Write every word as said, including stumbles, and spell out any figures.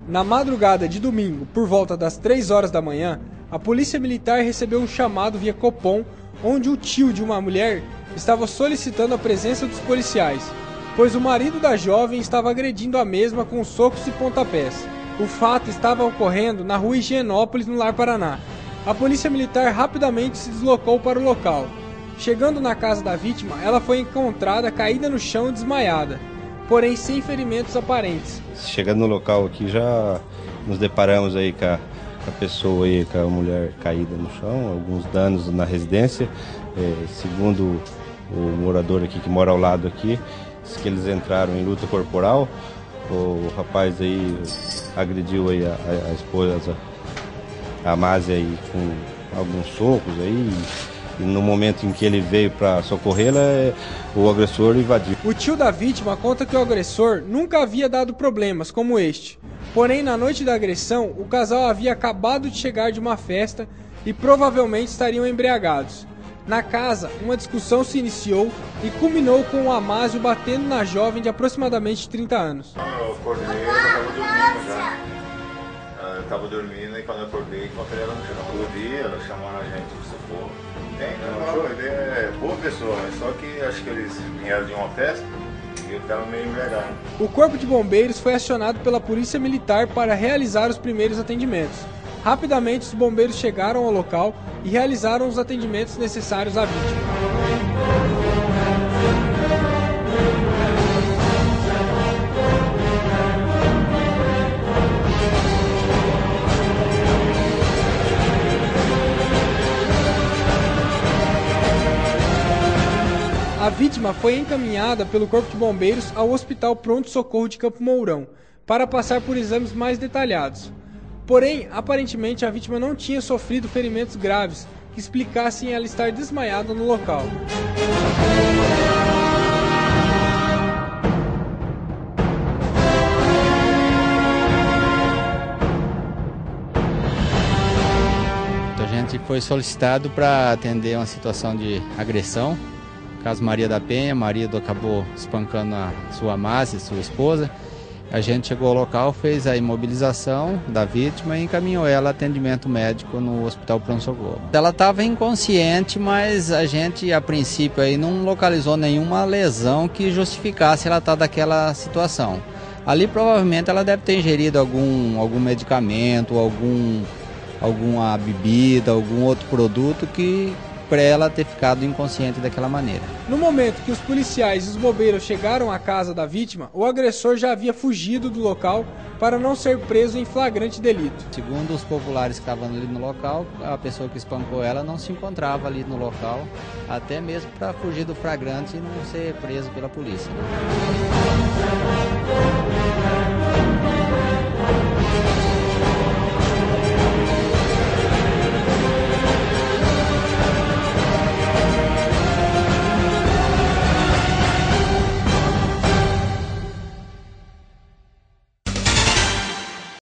Na madrugada de domingo, por volta das três horas da manhã, a polícia militar recebeu um chamado via Copom, onde o tio de uma mulher estava solicitando a presença dos policiais, pois o marido da jovem estava agredindo a mesma com socos e pontapés. O fato estava ocorrendo na rua Higienópolis, no Lar Paraná. A polícia militar rapidamente se deslocou para o local. Chegando na casa da vítima, ela foi encontrada caída no chão e desmaiada, porém sem ferimentos aparentes. Chegando no local aqui, já nos deparamos aí com a, com a pessoa aí, com a mulher caída no chão, alguns danos na residência. É, segundo o morador aqui que mora ao lado aqui, diz que eles entraram em luta corporal. O rapaz aí agrediu aí a, a, a esposa, a Másia, aí com alguns socos aí. E no momento em que ele veio para socorrê-la, o agressor invadiu. O tio da vítima conta que o agressor nunca havia dado problemas como este. Porém, na noite da agressão, o casal havia acabado de chegar de uma festa e provavelmente estariam embriagados. Na casa, uma discussão se iniciou e culminou com o Amásio batendo na jovem de aproximadamente trinta anos. Eu acordei, eu estava dormindo já. Eu estava dormindo e quando eu acordei, encontrei ela no chão. Todo dia, ela chamando a gente de socorro. Tem, não, ele é boa pessoa, mas só que acho que eles vieram de uma festa e eu estava meio embriagado. O corpo de bombeiros foi acionado pela polícia militar para realizar os primeiros atendimentos. Rapidamente os bombeiros chegaram ao local e realizaram os atendimentos necessários à vítima. A vítima foi encaminhada pelo Corpo de Bombeiros ao Hospital Pronto Socorro de Campo Mourão para passar por exames mais detalhados. Porém, aparentemente a vítima não tinha sofrido ferimentos graves que explicassem ela estar desmaiada no local. A gente foi solicitado para atender uma situação de agressão. Caso Maria da Penha, marido acabou espancando a sua Másia, sua esposa. A gente chegou ao local, fez a imobilização da vítima e encaminhou ela a atendimento médico no Hospital Pronto Socorro. Ela estava inconsciente, mas a gente, a princípio, aí não localizou nenhuma lesão que justificasse ela estar daquela situação. Ali, provavelmente, ela deve ter ingerido algum, algum medicamento, algum, alguma bebida, algum outro produto que para ela ter ficado inconsciente daquela maneira. No momento que os policiais e os bombeiros chegaram à casa da vítima, o agressor já havia fugido do local para não ser preso em flagrante delito. Segundo os populares que estavam ali no local, a pessoa que espancou ela não se encontrava ali no local, até mesmo para fugir do flagrante e não ser preso pela polícia.